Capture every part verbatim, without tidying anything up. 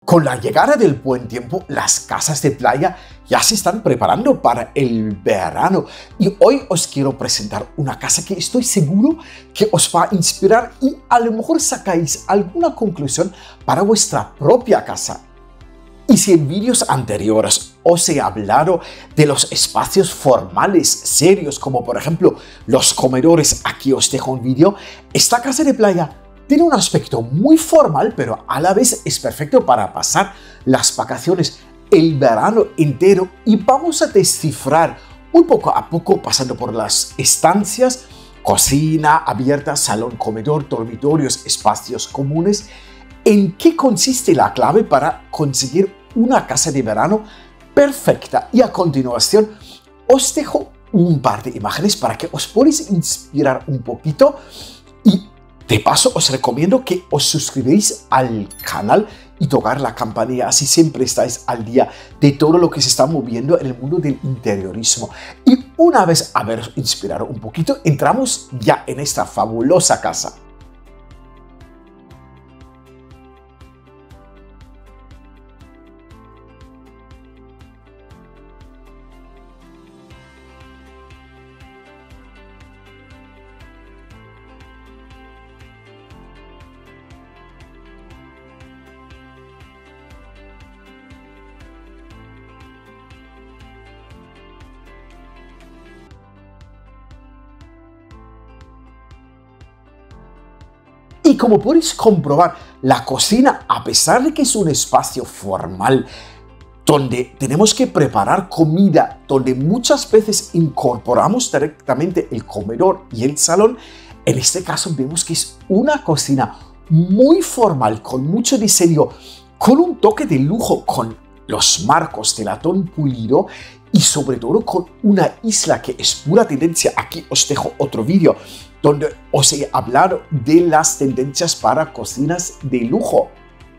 Con la llegada del buen tiempo, las casas de playa ya se están preparando para el verano. Y hoy os quiero presentar una casa que estoy seguro que os va a inspirar y a lo mejor sacáis alguna conclusión para vuestra propia casa. Y si en vídeos anteriores os he hablado de los espacios formales serios, como por ejemplo los comedores, aquí os dejo un vídeo, esta casa de playa tiene un aspecto muy formal, pero a la vez es perfecto para pasar las vacaciones, el verano entero, y vamos a descifrar muy poco a poco, pasando por las estancias, cocina abierta, salón, comedor, dormitorios, espacios comunes, en qué consiste la clave para conseguir una casa de verano perfecta. Y a continuación os dejo un par de imágenes para que os podáis inspirar un poquito. Y de paso os recomiendo que os suscribáis al canal y tocar la campanilla, así siempre estáis al día de todo lo que se está moviendo en el mundo del interiorismo. Y una vez haberos inspirado un poquito, entramos ya en esta fabulosa casa. Y como podéis comprobar, la cocina, a pesar de que es un espacio formal, donde tenemos que preparar comida, donde muchas veces incorporamos directamente el comedor y el salón, en este caso vemos que es una cocina muy formal, con mucho diseño, con un toque de lujo, con los marcos de latón pulido y sobre todo con una isla que es pura tendencia. Aquí os dejo otro vídeo donde os he hablado de las tendencias para cocinas de lujo.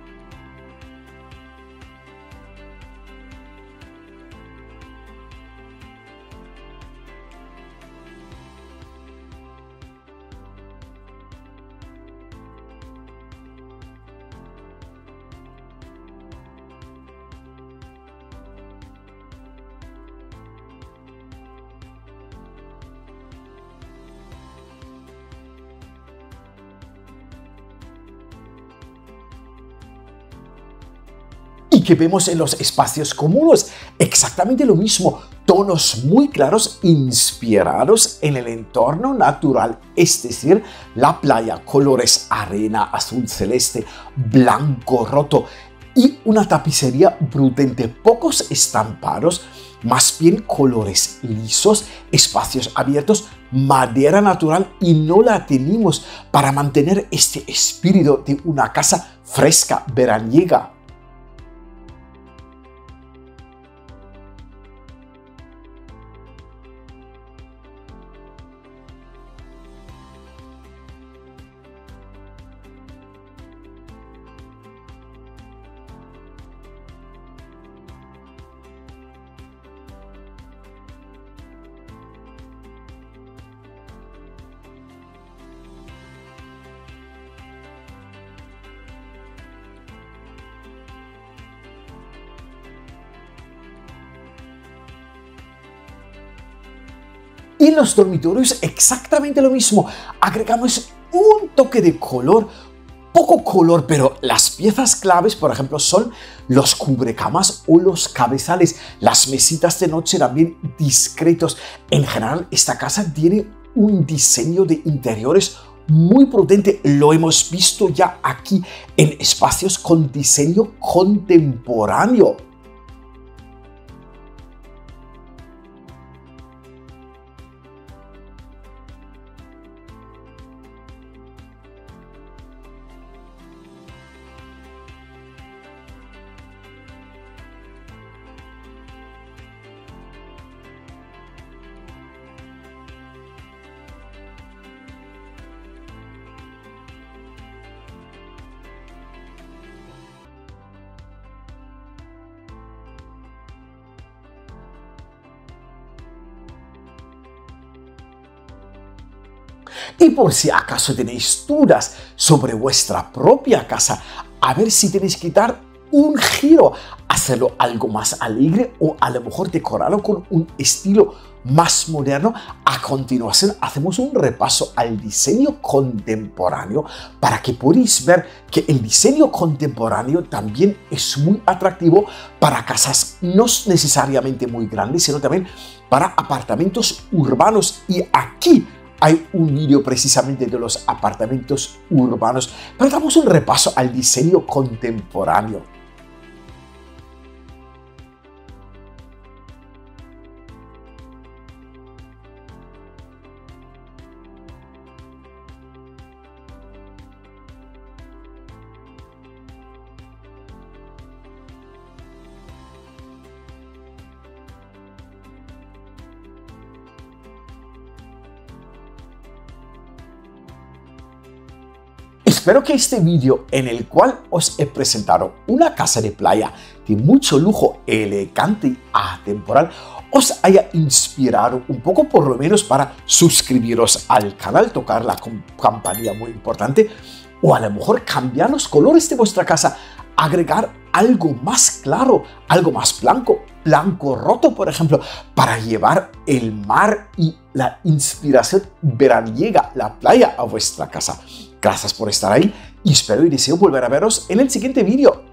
Y que vemos en los espacios comunes exactamente lo mismo, tonos muy claros inspirados en el entorno natural, es decir, la playa, colores arena, azul celeste, blanco roto y una tapicería prudente, pocos estampados, más bien colores lisos, espacios abiertos, madera natural, y no la tenemos para mantener este espíritu de una casa fresca, veraniega. Y en los dormitorios exactamente lo mismo, agregamos un toque de color, poco color, pero las piezas claves, por ejemplo, son los cubrecamas o los cabezales, las mesitas de noche también discretos. En general, esta casa tiene un diseño de interiores muy prudente, lo hemos visto ya aquí en espacios con diseño contemporáneo. Y por si acaso tenéis dudas sobre vuestra propia casa, a ver si tenéis que dar un giro, hacerlo algo más alegre o a lo mejor decorarlo con un estilo más moderno. A continuación hacemos un repaso al diseño contemporáneo para que podáis ver que el diseño contemporáneo también es muy atractivo para casas no necesariamente muy grandes, sino también para apartamentos urbanos. Y aquí hay un vídeo precisamente de los apartamentos urbanos, pero damos un repaso al diseño contemporáneo. Espero que este vídeo, en el cual os he presentado una casa de playa de mucho lujo, elegante y atemporal, os haya inspirado un poco, por lo menos para suscribiros al canal, tocar la campanilla muy importante, o a lo mejor cambiar los colores de vuestra casa, agregar algo más claro, algo más blanco, blanco roto, por ejemplo, para llevar el mar y la inspiración veraniega, la playa, a vuestra casa. Gracias por estar ahí y espero y deseo volver a veros en el siguiente vídeo.